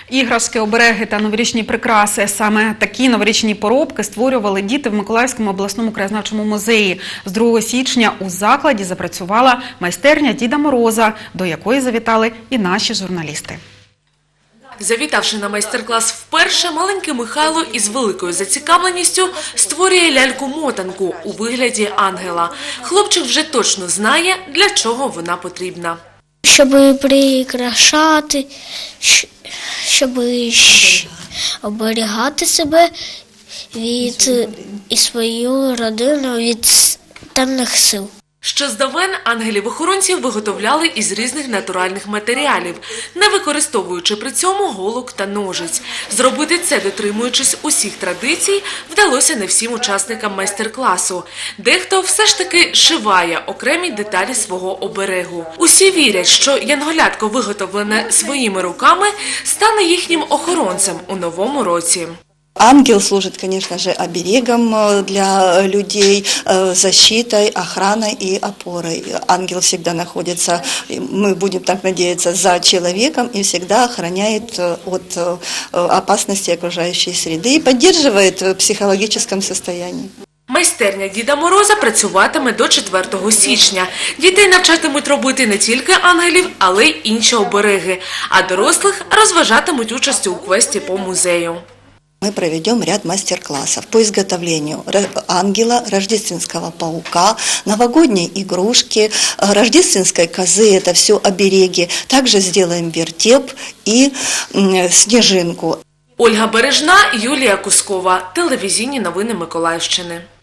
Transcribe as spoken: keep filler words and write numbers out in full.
Іграшки, обереги та новорічні прикраси – саме такі новорічні поробки створювали діти в Миколаївському обласному краєзнавчому музеї. З другого січня у закладі запрацювала майстерня Діда Мороза, до якої завітали і наші журналісти. Завітавши на майстер-клас вперше, маленький Михайло із великою зацікавленістю створює ляльку-мотанку у вигляді ангела. Хлопчик вже точно знає, для чого вона потрібна. Щоб прикрашати, щоб оберігати себе від і свою родину від темних сил. Ще здавен ангелів-охоронців виготовляли із різних натуральних матеріалів, не використовуючи при цьому голок та ножиць. Зробити це, дотримуючись усіх традицій, вдалося не всім учасникам майстер-класу. Дехто все ж таки шиває окремі деталі свого оберегу. Усі вірять, що янголятко, виготовлене своїми руками, стане їхнім охоронцем у новому році. Ангел служит, конечно же, оберегом для людей, защитой, охраной и опорой. Ангел всегда находится, мы будем так надеяться, за человеком и всегда охраняет от опасности окружающей среды и поддерживает в психологическом состоянии. Майстерня Діда Мороза працюватиме до четвертого січня. Дітей навчатимуть робити не тільки ангелів, але й інші обереги, а дорослих розважатимуть участю у квесті по музею. Мы проведем ряд мастер-классов по изготовлению ангела, рождественского паука, новогодней игрушки, рождественской козы, это все обереги. Также сделаем вертеп и снежинку. Ольга Бережна, Юлія Кускова. Телевізійні новини Миколаївщини.